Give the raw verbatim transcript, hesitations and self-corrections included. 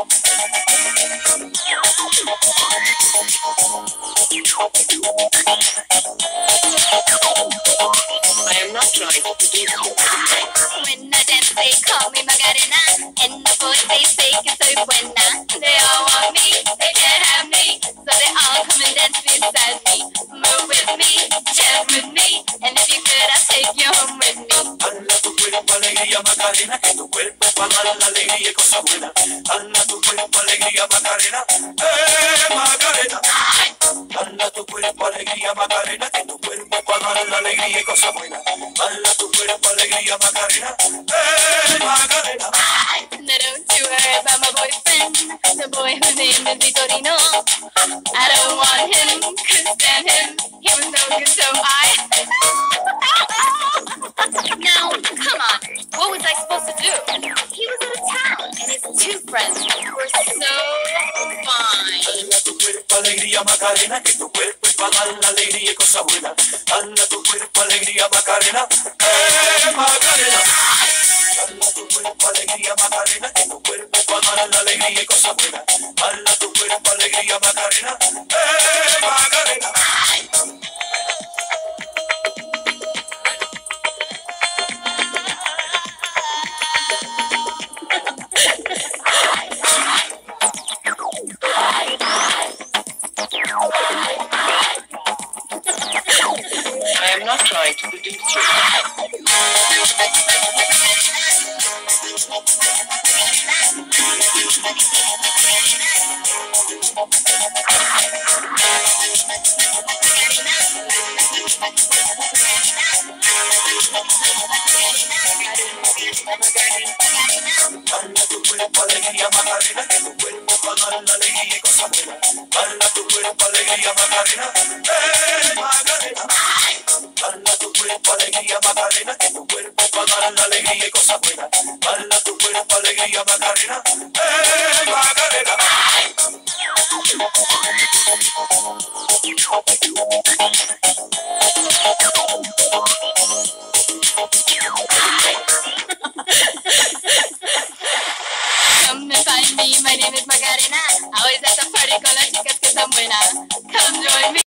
I am not trying to do you. When I dance, they call me Macarena, and the boys they say que soy buena. They all want me, they can't have me, so they all come and dance beside me. Move with me, jazz with me, and if you could, I'll take you home with me. Hala tu cuerpo, alegría, Macarena, que tu cuerpo es para dar la alegría y cosa buena. Hala tu cuerpo, alegría, Macarena, eh, Macarena. Hala tu cuerpo, alegría, Macarena, que tu cuerpo es para dar la alegría y cosa buena. Hala tu cuerpo, alegría, Macarena, eh, Macarena. Now don't you worry about my boyfriend, the boy whose name is Vitorino. I don't want him, couldn't stand him, he was no good, so I... Now, come on, what was I supposed to do? He was out of town, and his two friends were so fine. Hala tu cuerpo, alegría, Macarena, que tu cuerpo es para dar la alegría y cosa buena. Hala tu cuerpo, alegría, Macarena, eh, Macarena. Hala tu cuerpo, alegría, Macarena, que tu cuerpo es para dar la alegría y cosa buena. Hala tu cuerpo, alegría, Macarena, eh, Macarena. I am not trying to seduce you. Hala tu cuerpo, alegría, Macarena, que tu cuerpo para dar la alegría y cosa buena. Hala tu cuerpo, alegría, Macarena, eh, Macarena. Hala tu cuerpo, alegría, Macarena, que tu cuerpo para dar la alegría y cosa buena.